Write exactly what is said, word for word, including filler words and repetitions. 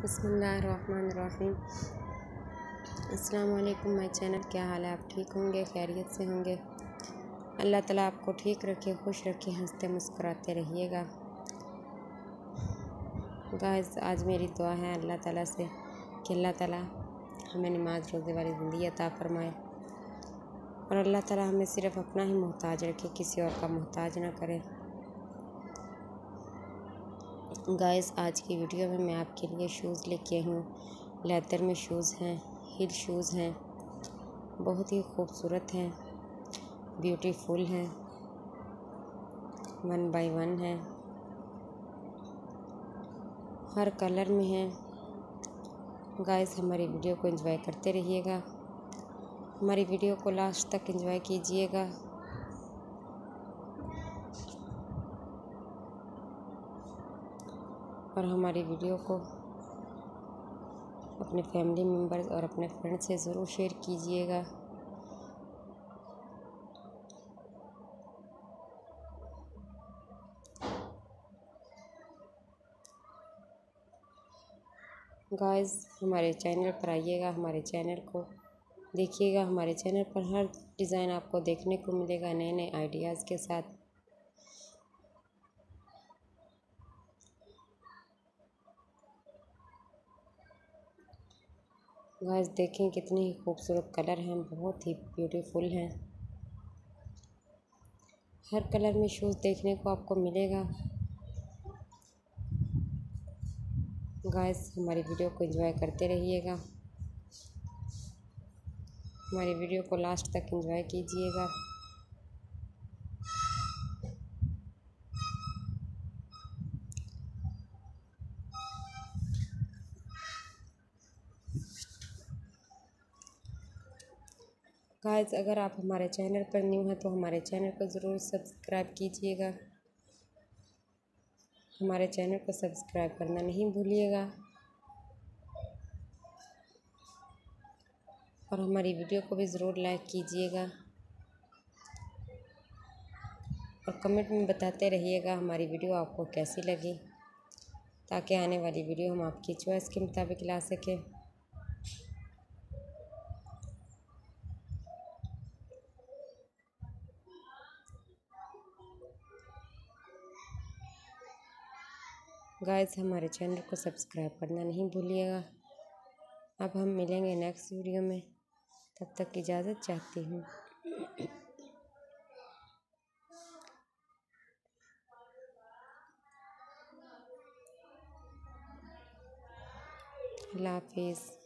बिस्मिल्लाहिर्रहमानिर्रहीम। अस्सलाम वालेकुम माय चैनल। क्या हाल है? आप ठीक होंगे, खैरियत से होंगे। अल्लाह ताला आपको ठीक रखे, खुश रखे, हंसते मुस्कुराते रहिएगा। गाइस, आज मेरी दुआ है अल्लाह ताला से कि अल्लाह ताला हमें नमाज रोज़े वाली ज़िंदगी अता फरमाए और अल्लाह ताला हमें सिर्फ़ अपना ही मोहताज रखे, किसी और का मोहताज ना करे। गाइस, आज की वीडियो में मैं आपके लिए शूज़ लेके आई हूँ। लेदर में शूज़ हैं, हील शूज़ हैं, बहुत ही खूबसूरत हैं, ब्यूटीफुल हैं, वन बाय वन हैं, हर कलर में हैं। गाइस, हमारी वीडियो को एंजॉय करते रहिएगा, हमारी वीडियो को लास्ट तक एंजॉय कीजिएगा। और हमारी वीडियो को अपने फैमिली मेम्बर्स और अपने फ्रेंड से ज़रूर शेयर कीजिएगा। गाइस, हमारे चैनल पर आइएगा, हमारे चैनल को देखिएगा। हमारे चैनल पर हर डिज़ाइन आपको देखने को मिलेगा, नए नए आइडियाज़ के साथ। गाइस, देखें कितने ही खूबसूरत कलर हैं, बहुत ही ब्यूटीफुल हैं। हर कलर में शूज़ देखने को आपको मिलेगा। गाइस, हमारी वीडियो को एंजॉय करते रहिएगा, हमारी वीडियो को लास्ट तक एंजॉय कीजिएगा। गाइस, अगर आप हमारे चैनल पर न्यू हैं तो हमारे चैनल को ज़रूर सब्सक्राइब कीजिएगा, हमारे चैनल को सब्सक्राइब करना नहीं भूलिएगा और हमारी वीडियो को भी ज़रूर लाइक कीजिएगा और कमेंट में बताते रहिएगा हमारी वीडियो आपको कैसी लगी, ताकि आने वाली वीडियो हम आपकी चॉइस के मुताबिक ला सकें। गाइस, हमारे चैनल को सब्सक्राइब करना नहीं भूलिएगा। अब हम मिलेंगे नेक्स्ट वीडियो में, तब तक इजाज़त चाहती हूँ। अल्लाह हाफिज़।